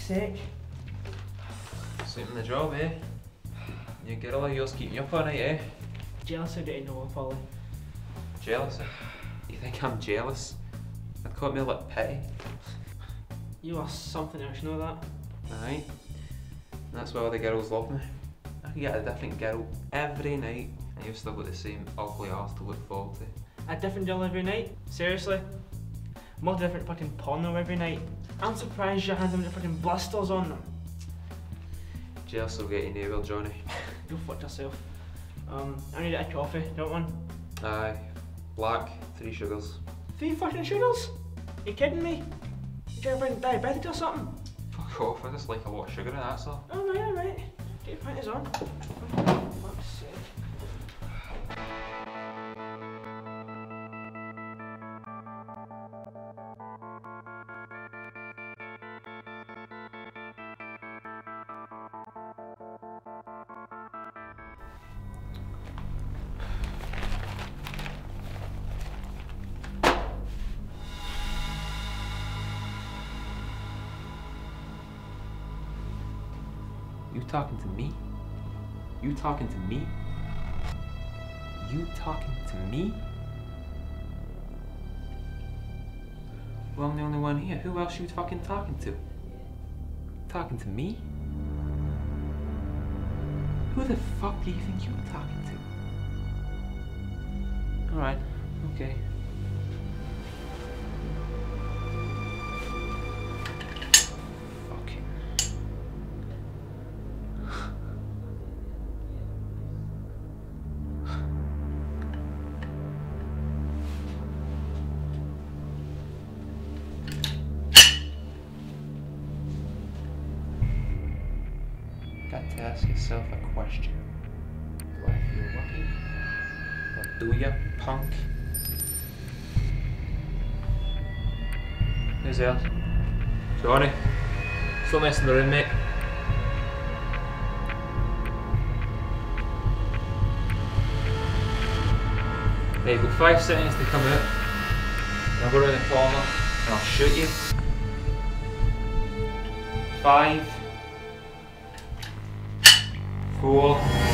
fuck's sake. Suiting the job, eh? Your girl of yours keeping you up all night, eh? Jealous of getting no Polly. Jealous? You think I'm jealous? I'd call me like pity. You are something else, you know that? Aye. That's why all the girls love me. I could get a different girl every night and you've still got the same ugly arse to look forward to. A different girl every night? Seriously? More different fucking porno every night. I'm surprised your hands have fucking blisters on them. Jealous will get you nowhere, Johnny. Go fuck yourself. I need a coffee, do you want one? Aye. Black, 3 sugars. 3 fucking sugars? Are you kidding me? You trying to bring diabetic or something? Fuck off, I just like a lot of sugar in that, so. Alright. Get your panties on. Fuck's sake. You talking to me? You talking to me? You talking to me? Well, I'm the only one here. Who else you fucking talking to? Talking to me? Who the fuck do you think you're talking to? Alright, okay. Got to ask yourself a question. Do I feel lucky? Or do ya, punk? Who's there? Johnny. Still messing the room, mate. Hey, you've got 5 seconds to come out. And I'll go around the corner and I'll shoot you. 5, 4,